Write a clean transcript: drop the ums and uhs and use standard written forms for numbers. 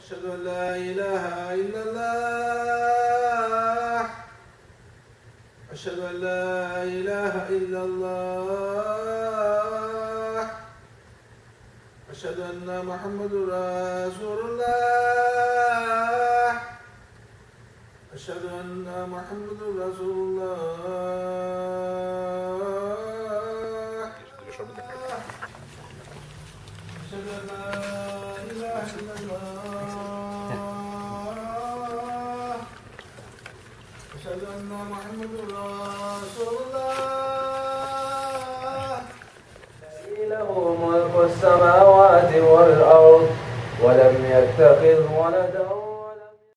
أشهد أن لا إله إلا الله. أشهد أن لا إله إلا الله. أشهد أن محمد رسول الله. أشهد أن محمد رسول الله. أشهد أن لا إله إلا الله. أشهد أن محمد رسول الله. له ملك السماوات والأرض ولم يتخذ ولدا